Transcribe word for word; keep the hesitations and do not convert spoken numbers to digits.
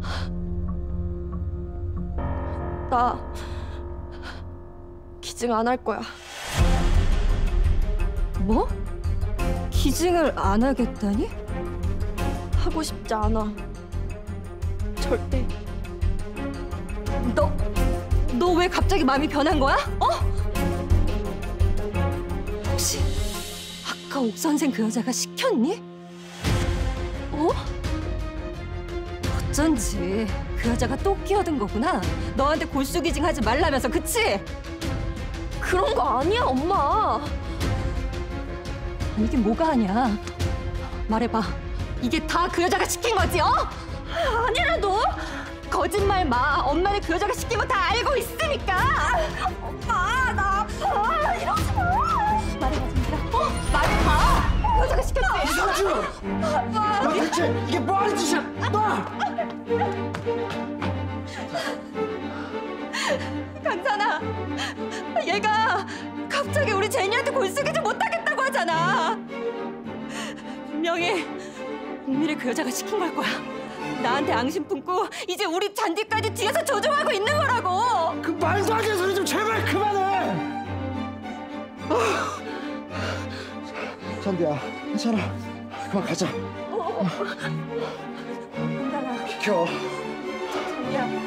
나 기증 안 할 거야. 뭐? 기증을 안 하겠다니? 하고 싶지 않아. 절대. 너, 너 왜 갑자기 마음이 변한 거야? 어? 혹시 아까 옥 선생 그 여자가 시켰니? 어? 어쩐지 그 여자가 또 끼어든 거구나. 너한테 골수기징 하지 말라면서, 그치? 그런 거 아니야, 엄마. 이게 뭐가 아니야? 말해봐. 이게 다 그 여자가 시킨 거지, 어? 아니라도! 거짓말 마. 엄마는 그 여자가 시킨 거 다 알고 있으니까. 엄마, 나 아파. 이러지 마. 말해봐, 정민아. 어? 말해봐. 그 여자가 시켰지. 이상준! 너 대체 이게 뭐 하는 짓이야? 놔! 강산아, 얘가 갑자기 우리 제니한테 골수기지 못하겠다고 하잖아. 분명히 은미를 그 여자가 시킨 걸 거야. 나한테 앙심 품고 이제 우리 잔디까지 뒤에서 조종하고 있는 거라고. 그 말도 안 되는 소리 좀 제발 그만해! 아. 잔디야, 괜찮아. 그만 가자. 강산아, 비켜. 잔디야.